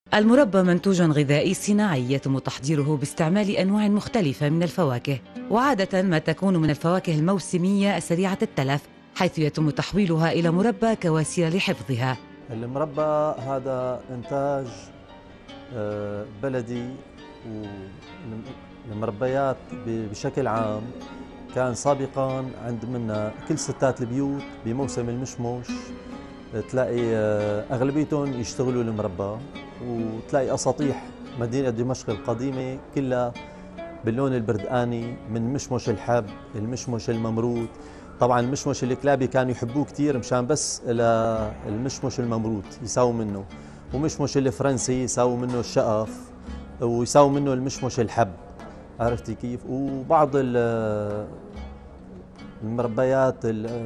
المربى منتوج غذائي صناعي يتم تحضيره باستعمال أنواع مختلفة من الفواكه، وعادة ما تكون من الفواكه الموسمية سريعة التلف، حيث يتم تحويلها إلى مربى كوسيلة لحفظها. المربى هذا إنتاج بلدي، والمربيات بشكل عام كان سابقا عند منا كل ستات البيوت بموسم المشمش تلاقي أغلبيتهم يشتغلوا المربى، وتلاقي أساطيح مدينة دمشق القديمة كلها باللون البردقاني من مشمش الحب، المشمش الممروط. طبعا المشمش الكلابي كانوا يحبوه كثير مشان بس المشمش الممروط يساووا منه، ومشمش الفرنسي يساووا منه الشقف، ويساووا منه المشمش الحب، عرفتي كيف؟ وبعض المربيات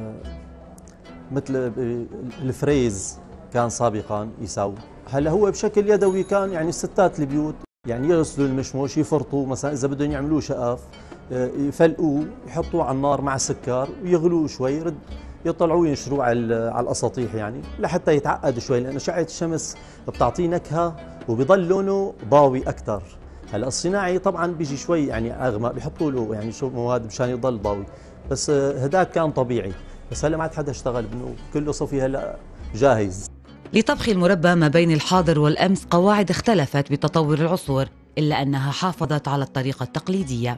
مثل الفريز كان سابقا يساووا. هلا هو بشكل يدوي كان يعني الستات البيوت يعني يغسلوا المشمش، يفرطوا مثلا اذا بدهم يعملوه شقف يفلقوه يحطوه على النار مع سكر ويغلوه شوي، يطلعوه ينشروه على الاساطيح يعني لحتى يتعقد شوي، لانه اشعه الشمس بتعطيه نكهه وبيضل لونه ضاوي اكثر. هلا الصناعي طبعا بيجي شوي يعني اغمق، بيحطوا له يعني شو مواد مشان يضل ضاوي، بس هداك كان طبيعي. بس هلا ما عاد حدا اشتغل منه، كله صفي هلا جاهز. لطبخ المربى ما بين الحاضر والأمس قواعد اختلفت بتطور العصور، إلا أنها حافظت على الطريقة التقليدية.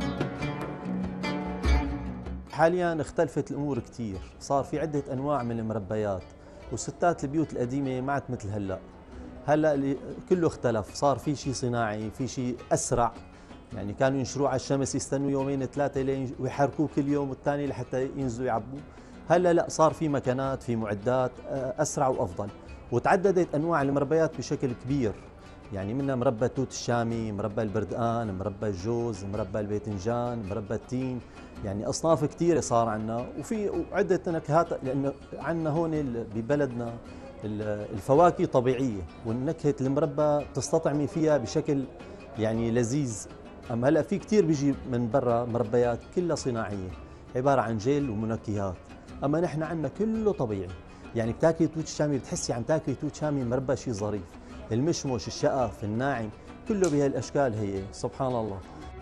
حاليا اختلفت الامور كثير، صار في عده انواع من المربيات، وستات البيوت القديمه ما عاد مثل هلا كله اختلف، صار في شيء صناعي، في شيء اسرع، يعني كانوا ينشروه على الشمس يستنوا يومين ثلاثه لين ويحركوه كل يوم والثاني لحتى ينزلوا يعبوه. هلا لا، صار في مكانات، في معدات اسرع وافضل، وتعددت انواع المربيات بشكل كبير، يعني منها مربى التوت الشامي، مربى البردقان، مربى الجوز، مربى الباذنجان، مربى التين، يعني اصناف كثيره صار عندنا، وفي عده نكهات، لانه عندنا هون ببلدنا الفواكه طبيعيه، والنكهه المربى تستطعمي فيها بشكل يعني لذيذ. اما هلا في كثير بيجي من برا مربيات كلها صناعيه عباره عن جيل ومنكهات، اما نحن عندنا كله طبيعي، يعني بتاكلي توت شامي بتحسي عم تاكلي توت شامي مربى شيء ظريف، المشمش، الشقف، الناعم، كله بهالاشكال هي، سبحان الله.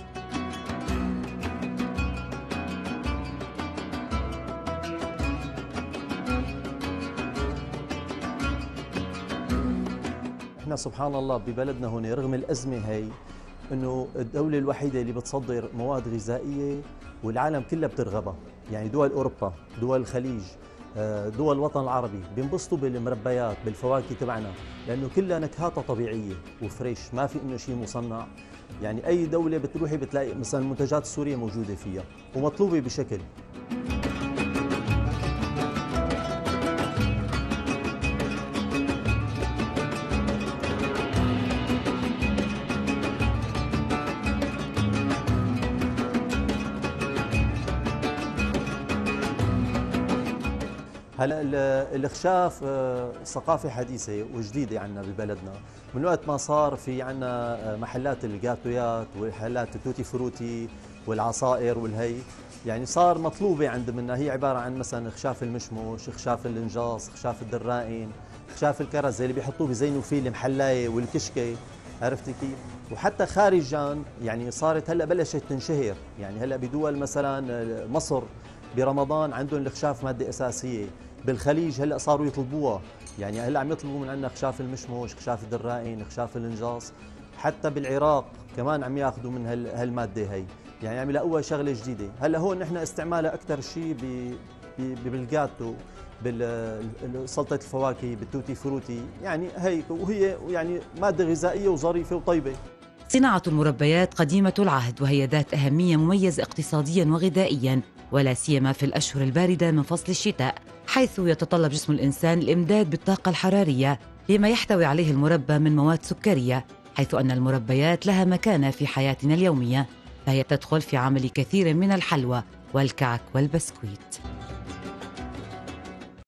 احنا سبحان الله ببلدنا هون رغم الازمه هي انه الدوله الوحيده اللي بتصدر مواد غذائيه والعالم كلها بترغبها، يعني دول اوروبا، دول الخليج، دول الوطن العربي بينبسطوا بالمربيات بالفواكه تبعنا، لانه كلها نكهاتها طبيعيه وفريش، ما في انه شيء مصنع. يعني اي دوله بتروحي بتلاقي مثلا المنتجات السوريه موجوده فيها ومطلوبه بشكل. هلا الاخشاف ثقافه حديثه وجديده عندنا ببلدنا، من وقت ما صار في عندنا محلات الجاتويات ومحلات التوتي فروتي والعصائر والهي، يعني صار مطلوبه عند منا. هي عباره عن مثلا خشاف المشمش، خشاف الانجاص، خشاف الدرائن، خشاف الكرز اللي بيحطوه بزينوا فيه المحلايه والكشكه، عرفتي كيف؟ وحتى خارجا يعني صارت هلا بلشت تنشهر، يعني هلا بدول مثلا مصر برمضان عندهم الخشاف ماده اساسيه، بالخليج هلا صاروا يطلبوها، يعني هلا عم يطلبوا من عندنا خشاف المشمش، خشاف الدرائن، خشاف الانجاص، حتى بالعراق كمان عم ياخذوا من هالماده هي، يعني عم يلاقوها شغله جديده. هلا هون نحن استعمالها اكثر شيء بالجاتو، بسلطه الفواكه، بالتوتي فروتي، يعني هيك، وهي يعني ماده غذائيه وظريفه وطيبه. صناعة المربيات قديمة العهد، وهي ذات أهمية مميزة اقتصادياً وغذائياً، ولا سيما في الأشهر الباردة من فصل الشتاء، حيث يتطلب جسم الإنسان الإمداد بالطاقة الحرارية لما يحتوي عليه المربى من مواد سكرية، حيث أن المربيات لها مكانة في حياتنا اليومية، فهي تدخل في عمل كثير من الحلوى والكعك والبسكويت.